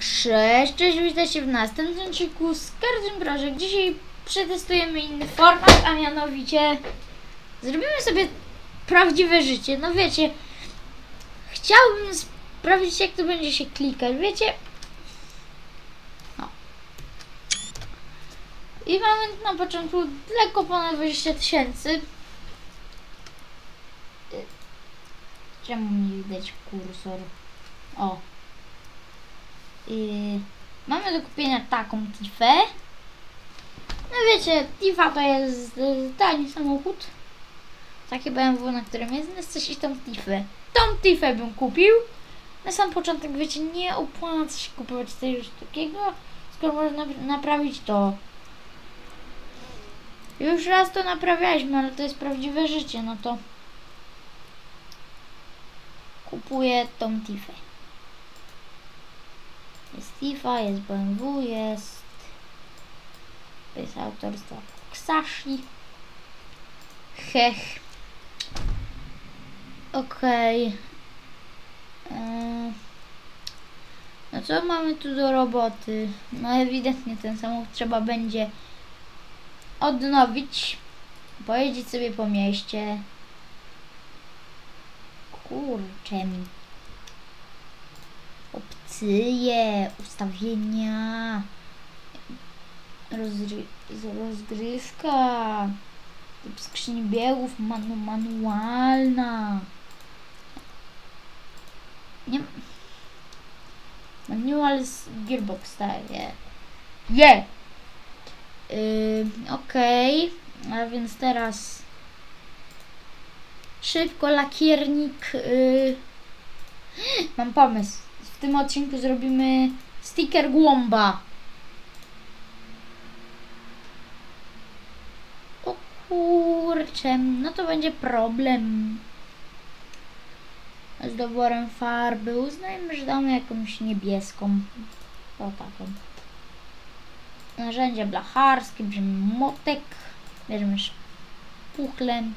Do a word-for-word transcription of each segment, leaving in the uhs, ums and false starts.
Cześć, cześć, witajcie w następnym odcinku z Cartoon Project. Dzisiaj przetestujemy inny format, a mianowicie zrobimy sobie prawdziwe życie. No wiecie, chciałbym sprawdzić, jak to będzie się klikać, wiecie. No. I mamy na początku lekko ponad dwadzieścia tysięcy. Czemu nie widać kursor? O. Yy, mamy do kupienia taką Tifę. No wiecie, Tifa to jest yy, tani samochód. Takie B M W, na którym jest. No chcesz iść tą Tifę. Tą Tifę bym kupił. Na sam początek, wiecie, nie opłaca się kupować coś takiego, skoro można naprawić to. Już raz to naprawialiśmy, ale to jest prawdziwe życie, no to kupuję tą Tifę. Jest Tifa, jest B M W, jest... To jest autorstwa Ksashi. Hech. Okej. Okay. Yy. No co mamy tu do roboty? No ewidentnie ten samochód trzeba będzie odnowić. Pojeździć sobie po mieście. Kurczę mi. Opcje, ustawienia, rozry rozgrywka, typ skrzyni biegów, manu manualna. Nie. Manual z gearbox staje. Je! Yy, Okej, okay. A więc teraz szybko lakiernik. Yy. Mam pomysł. W tym odcinku zrobimy sticker głąba. O kurczę, no to będzie problem z doborem farby. Uznajmy, że damy jakąś niebieską. O taką. Narzędzie blacharskie, bierzemy motek, bierzemy szpuchlem.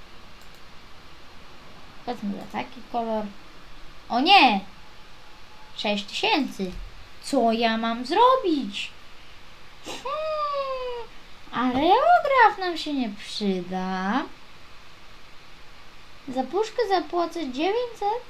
Powiedzmy za taki kolor. O nie! sześć tysięcy. Co ja mam zrobić? Hmm, areograf nam się nie przyda. Za puszkę zapłacę dziewięćset?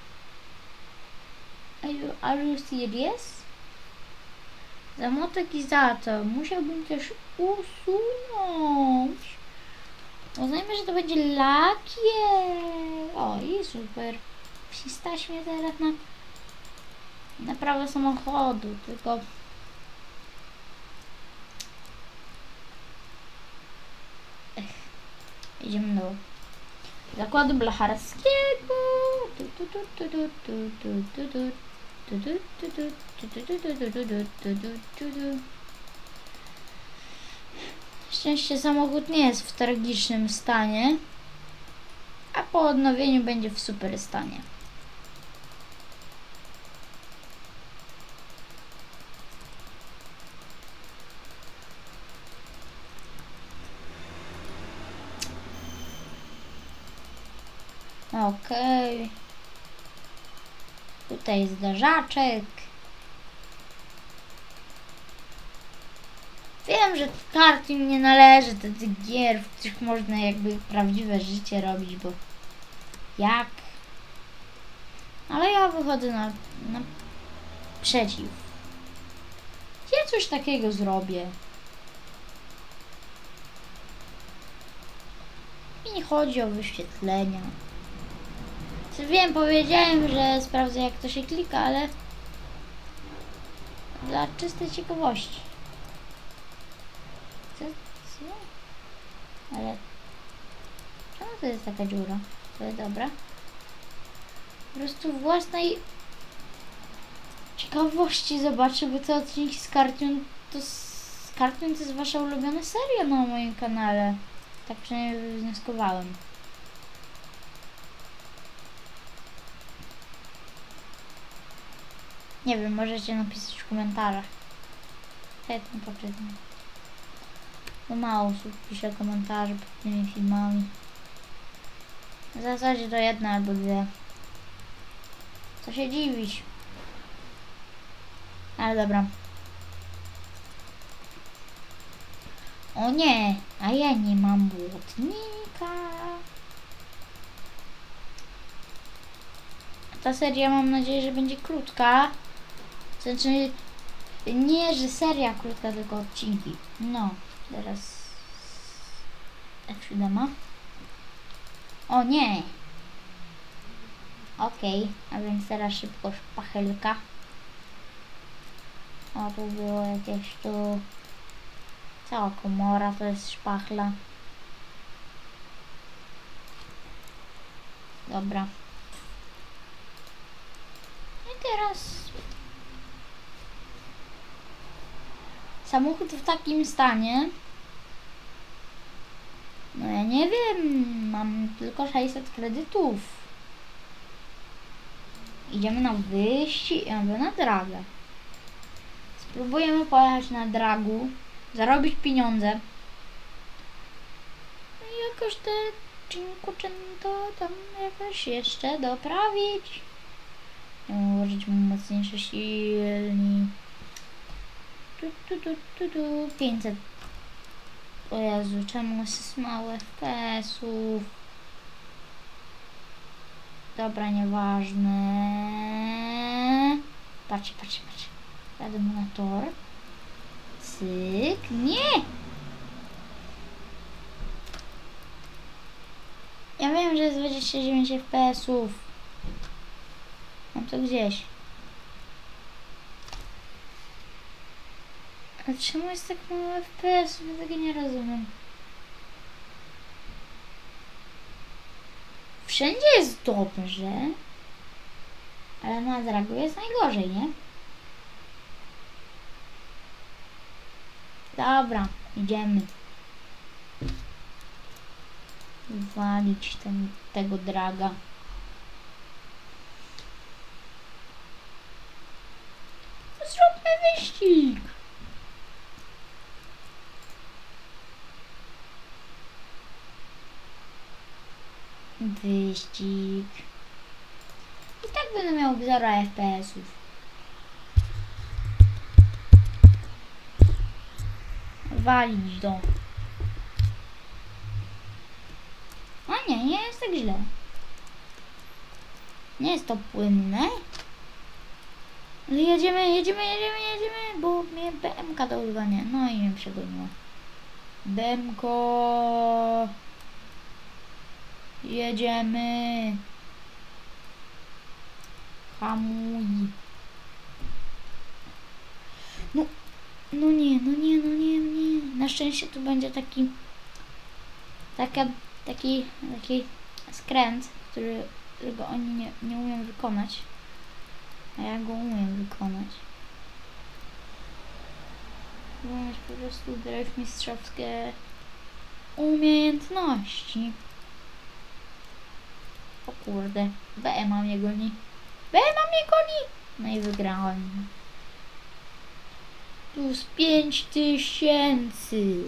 Are you, are you serious? Za motek i za to musiałbym też usunąć. Uznajmy, że to będzie lakier. O, i super. Przystaś mnie teraz na naprawę samochodu, tylko Ech. Idziemy do zakładu blacharskiego. Szczęście samochód nie jest w tragicznym stanie, a po odnowieniu będzie w super stanie. Okej. Okay. Tutaj jest zdarzaczek. Wiem, że Cartoon nie należy do tych gier, w których można jakby prawdziwe życie robić, bo jak? Ale ja wychodzę na, na przeciw. Ja coś takiego zrobię. Mi nie chodzi o wyświetlenia. Wiem, powiedziałem, że sprawdzę, jak to się klika, ale dla czystej ciekawości. Co? Co? Ale czemu to jest taka dziura? To jest dobra. Po prostu własnej ciekawości zobaczę, bo te odcinki z Cartoon to z Cartoon to jest wasza ulubiona seria na moim kanale. Tak przynajmniej wywnioskowałem. Nie wiem, możecie napisać w komentarzach. Chętnie poczytam. Bo mało osób pisze komentarze pod tymi filmami. W zasadzie to jedna albo dwie. Co się dziwić? Ale dobra. O nie, a ja nie mam błotnika. Ta seria mam nadzieję, że będzie krótka. Znaczy, nie, że seria krótka, tylko odcinki. No, teraz F siedem. O nie. Okej, okay, a więc teraz szybko szpachelka. O, tu było jakieś tu... Cała komora to jest szpachla. Dobra. I teraz... Samochód w takim stanie. No ja nie wiem, mam tylko sześćset kredytów. Idziemy na wyścig, albo na dragę. Spróbujemy pojechać na dragu, zarobić pieniądze. No i jakoś te cinquecento tam jakoś jeszcze doprawić. Ułożyć mu mocniejszy silnik. Tu, tu, tu, tu, tu. pięćset. O Jezu, czemu jest mało F P S-ów? Dobra, nieważne. Patrzcie, patrzcie, patrzcie. Jadę mu na tor. Cyk. Nie! Ja wiem, że jest dwadzieścia dziewięć F P S-ów. Mam to gdzieś. A czemu jest tak mało F P S-ów? Ja tego nie rozumiem. Wszędzie jest dobrze, ale na dragu jest najgorzej, nie? Dobra, idziemy. Walić ten, tego draga. Zróbmy wyścig. Wyścig. I tak będę miał zero F P S-ów. Walić do. A nie, nie jest tak źle. Nie jest to płynne. Ale jedziemy, jedziemy, jedziemy, jedziemy, bo mnie B M K dogania. No i mnie przegoniła. B M K. Jedziemy. Hamuj. No, no nie, no nie, no nie, nie. Na szczęście tu będzie taki taka, taki, taki skręt, który, którego oni nie, nie umieją wykonać. A ja go umiem wykonać. Muszę mieć po prostu drive mistrzowskie umiejętności. O kurde, B M A mnie goni. B M A mnie goni! No i wygrałem. Plus pięć tysięcy.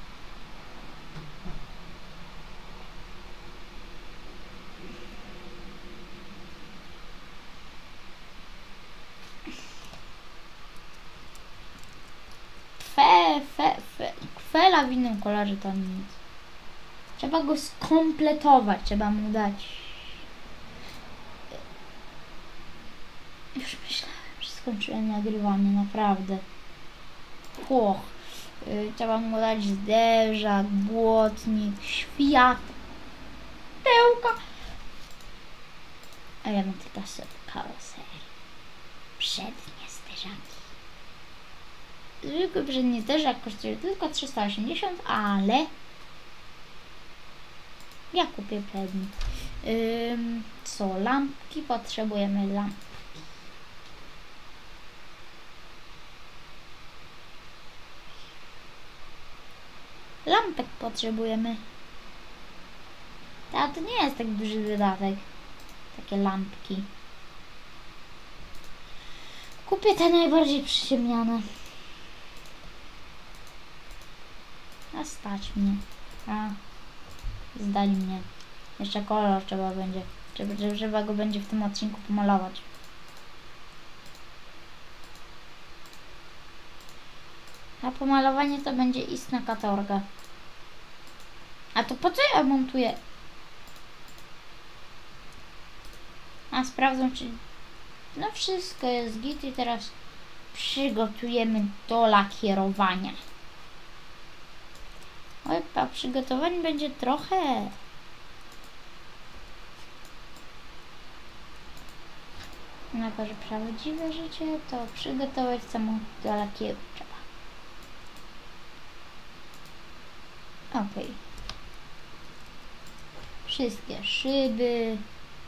Fe, fe, fe. Kwela w innym kolorze to nic. Trzeba go skompletować, trzeba mu dać. Już myślałem, że skończyłem nagrywanie, naprawdę. Chłoch. Yy, trzeba mu dać zderzak, błotnik, świat, tełka. A ja mam tylko karoserii. Przednie zderzaki. Zwykły przedni zderzak kosztuje tylko trzysta osiemdziesiąt, ale ja kupię przedni. Yy, co, lampki? Potrzebujemy lampki. Lampek potrzebujemy. A to nie jest tak duży wydatek. Takie lampki. Kupię te najbardziej przyciemniane. A stać mnie. A zdali mnie. Jeszcze kolor trzeba będzie. Trzeba, trzeba go będzie w tym odcinku pomalować. A pomalowanie to będzie istna katorga. A to po co ja montuję? A sprawdzam, czy no wszystko jest git i teraz przygotujemy do lakierowania. Oj, a przygotowań będzie trochę. Na to, że prawdziwe życie, to przygotować samochód do lakieru trzeba. Ok. Wszystkie szyby.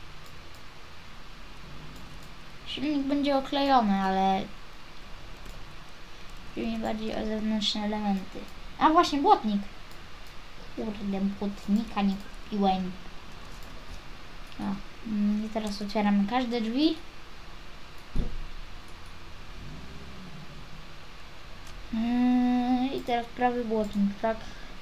Silnik będzie oklejony, ale chodzi mi bardziej o zewnętrzne elementy. A właśnie, błotnik. Kurde, błotnika nie kupiłem. O, i teraz otwieramy każde drzwi. I teraz prawy błotnik, tak?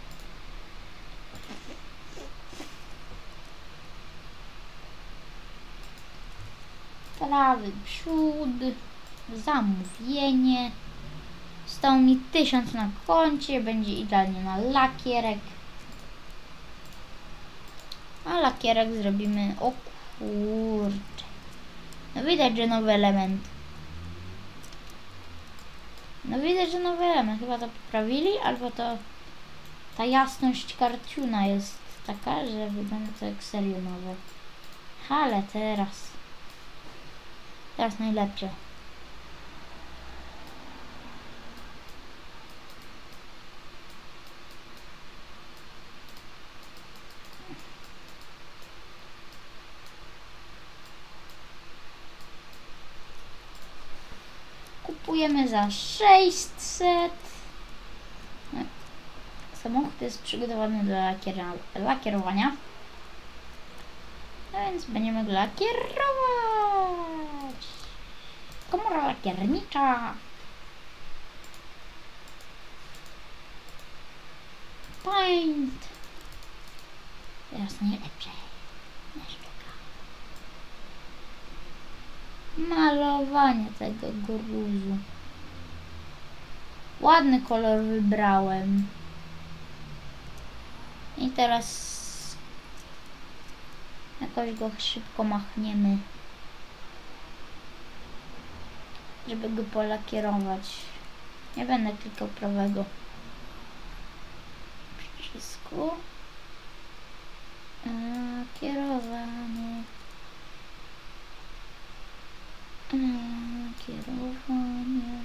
Prawy przód, zamówienie. Zostało mi tysiąc na koncie, będzie idealnie na lakierek. A lakierek zrobimy, o kurczę. No widać, że nowy element. No widać, że nowy element. Chyba to poprawili, albo to ta jasność karciuna jest taka, że wygląda to jak serio nowe. Ale teraz. Teraz najlepsze. Kupujemy za sześćset. Samochód jest przygotowany do lakier lakierowania. No więc będziemy go lakierować. Komora lakiernicza. Paint. Teraz najlepsze. Malowanie tego gruzu. Ładny kolor wybrałem. I teraz jakoś go szybko machniemy, żeby go polakierować. Nie będę klikał prawego przycisku. Lakierowanie. Lakierowanie.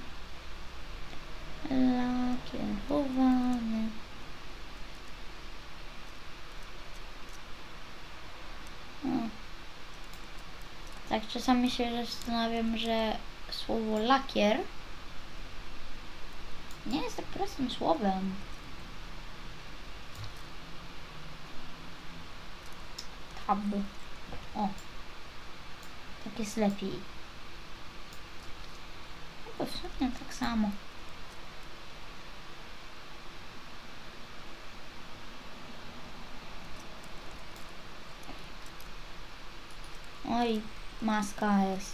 Lakierowanie. O. Tak, czasami się zastanawiam, że słowo lakier nie jest tak prostym słowem. Tab. O. Tak jest lepiej. No w sumie tak samo. Oj, maska jest.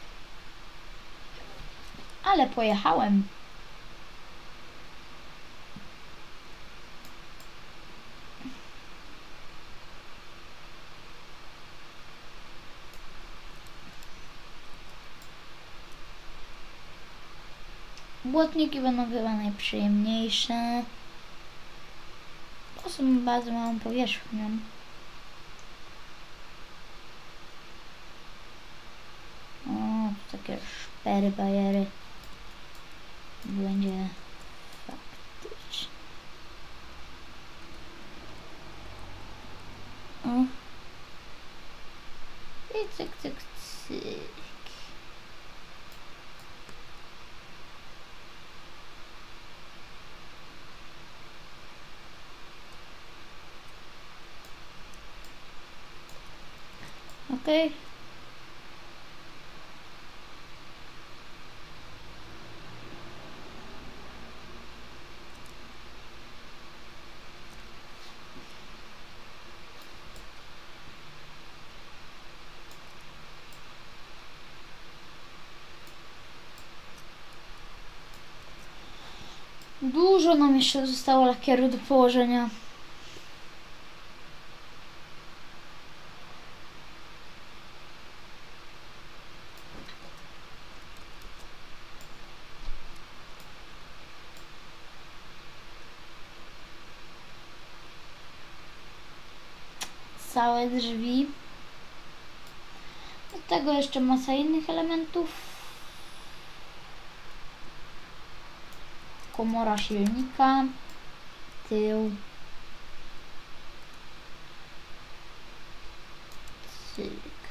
Ale pojechałem. Błotniki będą chyba najprzyjemniejsze. To są bardzo małą powierzchnią. O, takie szpery, bajery. Będzie faktycznie. O. I cyk, cyk, cyk. Okej. Okay. Dużo nam jeszcze zostało lakieru do położenia. Całe drzwi. Do tego jeszcze masa innych elementów. Komora silnika. Tył. Cyk.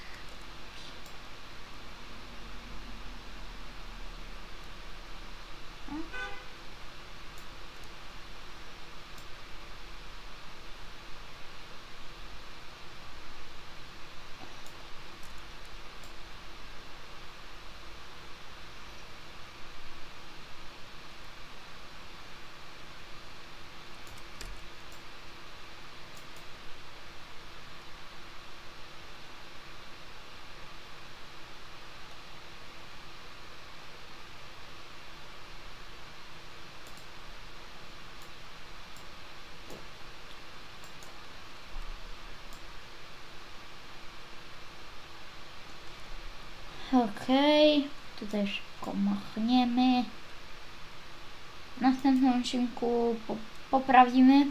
Okej, okay. Tutaj szybko machniemy. W następnym odcinku po poprawimy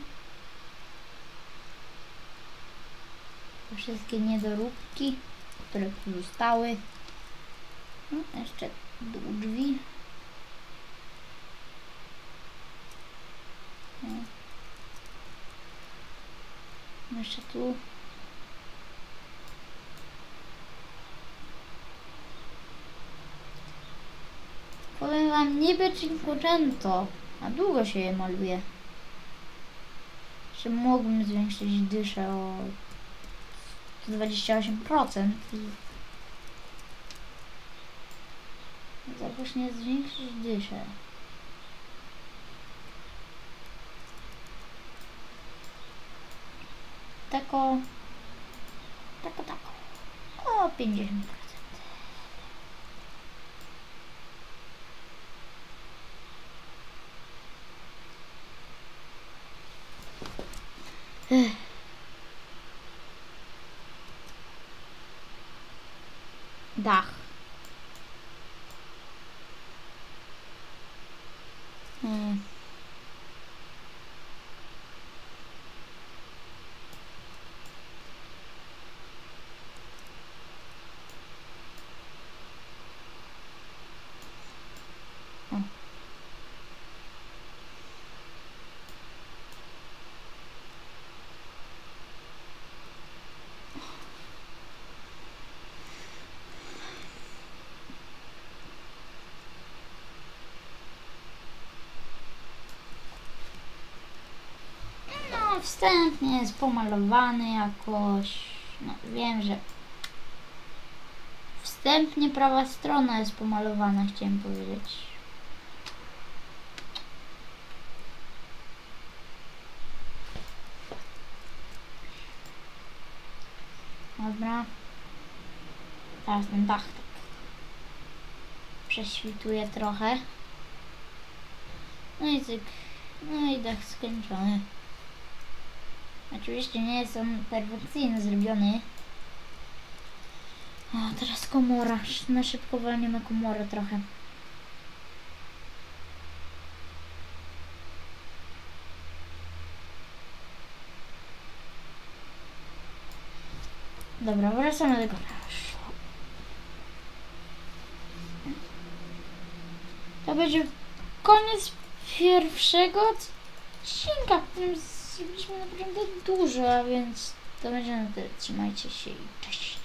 wszystkie niedoróbki, które tu zostały. No, jeszcze dół drzwi. No. Jeszcze tu. Powiem wam, niby Cinquecento, a długo się je maluje. Że mógłbym zwiększyć dyszę o dwadzieścia osiem procent i zacznie zwiększyć dyszę. Tako, tako, tako, o pięćdziesiąt procent. Ech. Dach. Hmm. Hmm. Wstępnie jest pomalowany jakoś, no wiem, że wstępnie prawa strona jest pomalowana, chciałem powiedzieć. Dobra. Teraz ten dach tak prześwituje trochę. No i cyk. No i dach skończony. Oczywiście nie jest on perfekcyjnie zrobiony. O, teraz komora. Na szybko walniemy komorę trochę. Dobra, wracamy do garażu. To będzie koniec pierwszego odcinka, w którym zrobiliśmy naprawdę dużo, a więc to będzie na tyle. Trzymajcie się i cześć.